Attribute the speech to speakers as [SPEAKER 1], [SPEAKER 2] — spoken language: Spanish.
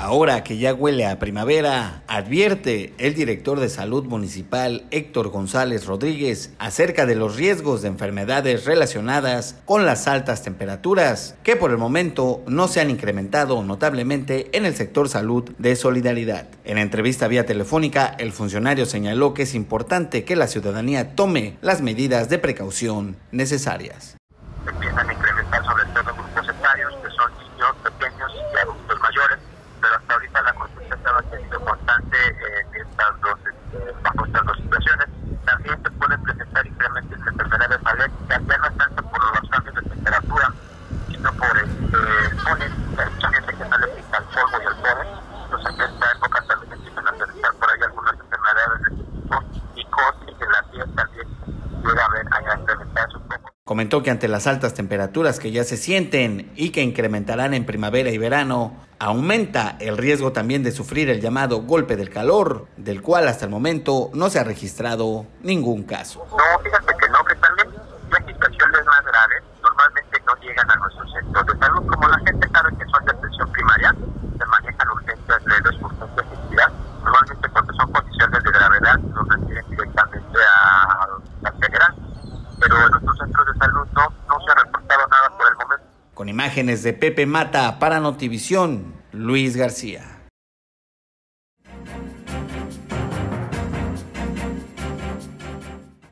[SPEAKER 1] Ahora que ya huele a primavera, advierte el director de Salud Municipal Héctor González Rodríguez acerca de los riesgos de enfermedades relacionadas con las altas temperaturas, que por el momento no se han incrementado notablemente en el sector salud de Solidaridad. En entrevista vía telefónica, el funcionario señaló que es importante que la ciudadanía tome las medidas de precaución necesarias.
[SPEAKER 2] Empiezan a incrementar sobre todo grupos etarios, que son niños pequeños y adultos mayores, pero hasta ahorita la consulta estaba teniendo constante bajo estas dos situaciones. También se pueden presentar incrementos de enfermedades alérgicas, ya no tanto por los cambios de temperatura, sino por el polen. Hay mucha gente que no le pica al polvo y al polen, entonces en esta época también empiezan a presentar por ahí algunas enfermedades de este tipo, y cosis en la piel también llega a haber a incrementarse un poco.
[SPEAKER 1] Comentó que ante las altas temperaturas que ya se sienten y que incrementarán en primavera y verano, aumenta el riesgo también de sufrir el llamado golpe del calor, del cual hasta el momento no se ha registrado ningún caso.
[SPEAKER 2] No, fíjate que no, que también las situaciones más graves normalmente no llegan a nuestro sector de salud. Como la gente sabe que son de atención primaria, se manejan urgencias leves, urgencias de actividad. Normalmente cuando son condiciones de gravedad nos refieren directamente a la federal, pero en nuestros centros de salud no se ha reportado nada por el momento.
[SPEAKER 1] Con imágenes de Pepe Mata para Notivisión, Luis García.